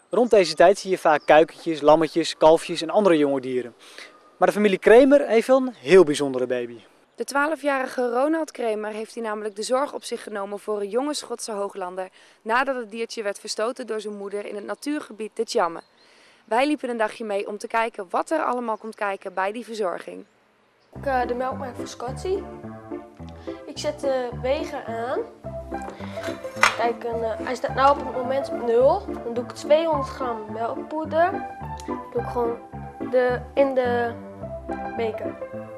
Rond deze tijd zie je vaak kuikentjes, lammetjes, kalfjes en andere jonge dieren. Maar de familie Kremer heeft wel een heel bijzondere baby. De 12-jarige Ronald Kremer heeft hier namelijk de zorg op zich genomen voor een jonge Schotse hooglander nadat het diertje werd verstoten door zijn moeder in het natuurgebied de Tjamme. Wij liepen een dagje mee om te kijken wat er allemaal komt kijken bij die verzorging. De melkmaak voor Scotty. Ik zet de wegen aan. Kijk, hij staat nu op het moment op 0. Dan doe ik 200 gram melkpoeder. Doe ik gewoon in de beker.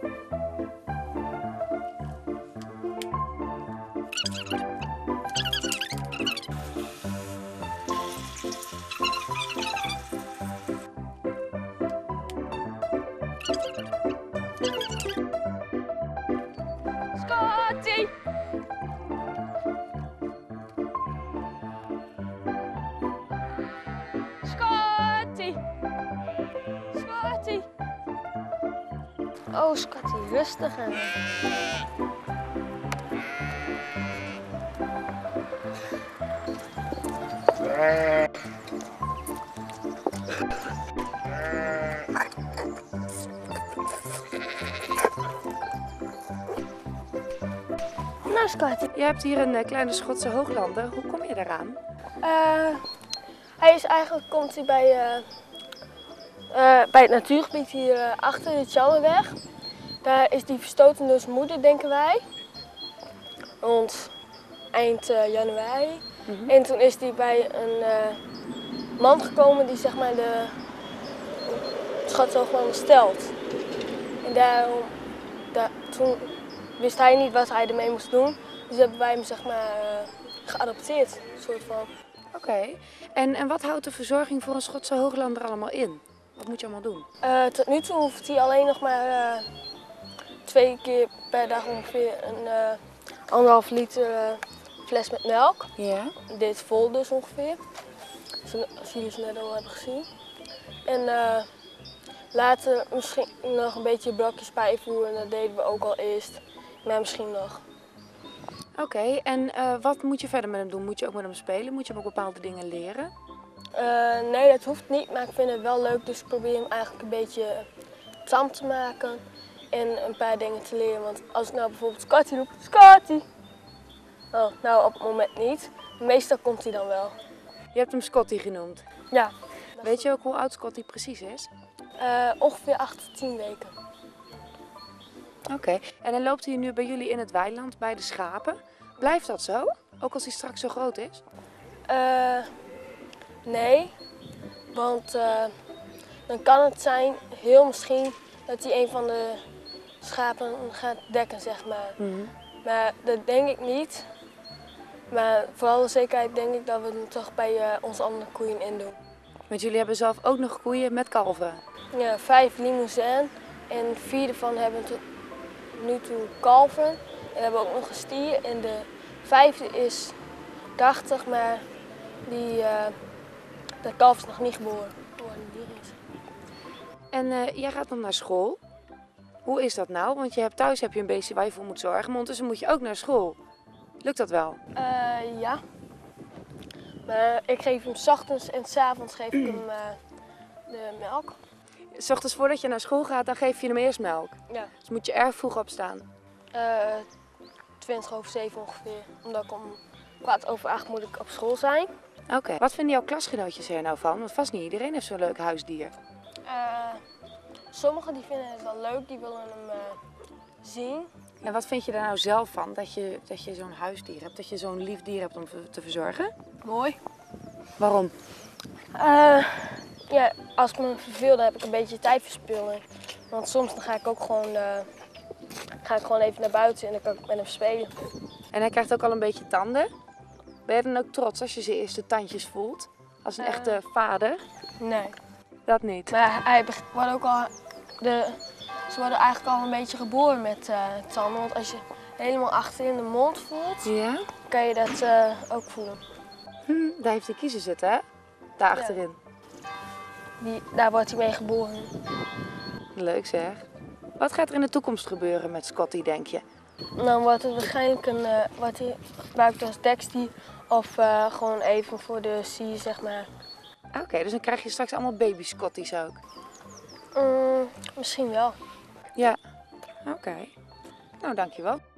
Scotty! Scotty! Scotty! Oh, Scotty, rustig aan. Nou, Scotty. Je hebt hier een kleine Schotse hooglander. Hoe kom je daaraan? Komt hij bij het natuurgebied hier achter de Tjammeweg. Daar is die verstoten door zijn moeder, denken wij. Rond eind januari. En toen is hij bij een man gekomen die zeg maar de Schotse hooglander stelt. En daarom, toen wist hij niet wat hij ermee moest doen. Dus hebben wij hem zeg maar geadopteerd, soort van. Oké. En wat houdt de verzorging voor een Schotse hooglander allemaal in? Wat moet je allemaal doen? Tot nu toe hoeft hij alleen nog maar 2 keer per dag ongeveer een 1,5 liter fles met melk. Ja. Dit vol dus ongeveer, als jullie het net al hebben gezien. En later misschien nog een beetje brokjes bijvoeren, dat deden we ook al eerst. Maar misschien nog. Oké, en wat moet je verder met hem doen? Moet je ook met hem spelen? Moet je hem ook bepaalde dingen leren? Nee, dat hoeft niet, maar ik vind het wel leuk, dus ik probeer hem eigenlijk een beetje tam te maken en een paar dingen te leren. Want als ik nou bijvoorbeeld Scotty roep, Scotty! Oh, nou op het moment niet. Meestal komt hij dan wel. Je hebt hem Scotty genoemd. Ja. Weet je ook hoe oud Scotty precies is? Ongeveer 8 tot 10 weken. Oké, en dan loopt hij nu bij jullie in het weiland bij de schapen. Blijft dat zo? Ook als hij straks zo groot is? Nee, want dan kan het zijn, heel misschien, dat hij een van de schapen gaat dekken, zeg maar. Maar dat denk ik niet. Maar vooral de zekerheid denk ik dat we hem toch bij onze andere koeien in doen. Want jullie hebben zelf ook nog koeien met kalveren? Ja, 5 Limousin en 4 ervan hebben tot nu toe kalven. En we hebben ook nog een stier en de 5e is krachtig, maar dat kalf is nog niet geboren. En jij gaat dan naar school. Hoe is dat nou? Want thuis heb je een beestje waar je voor moet zorgen, maar ondertussen moet je ook naar school. Lukt dat wel? Ja. Maar ik geef hem 's ochtends en 's avonds geef ik hem de melk. 's Ochtends voordat je naar school gaat, dan geef je hem eerst melk. Ja. Dus moet je erg vroeg opstaan. 7:20 ongeveer. Omdat ik om 7:15 moet ik op school zijn. Oké. Wat vinden jouw klasgenootjes er nou van? Want vast niet iedereen heeft zo'n leuk huisdier. Sommigen die vinden het wel leuk, die willen hem zien. En wat vind je er nou zelf van dat je zo'n huisdier hebt, dat je zo'n lief dier hebt om te verzorgen? Mooi. Waarom? Ja, als ik me verveel, dan heb ik een beetje tijdverspilling. Want soms dan ga ik ook gewoon even naar buiten en dan kan ik met hem spelen. En hij krijgt ook al een beetje tanden. Ben je dan ook trots als je zijn eerste tandjes voelt? Als een echte vader? Nee. Dat niet. Maar hij wordt ook al ze worden eigenlijk al een beetje geboren met tanden. Want als je helemaal achterin de mond voelt, Ja? kan je dat ook voelen. Daar heeft hij kiezen zitten, hè? Daar achterin. Daar wordt hij mee geboren. Leuk zeg. Wat gaat er in de toekomst gebeuren met Scotty, denk je? Dan wordt het waarschijnlijk wordt hij gebruikt als dekstier of gewoon even voor de sier, zeg maar. Oké, dus dan krijg je straks allemaal baby-scotties ook. Misschien wel. Ja, oké. Nou, dankjewel.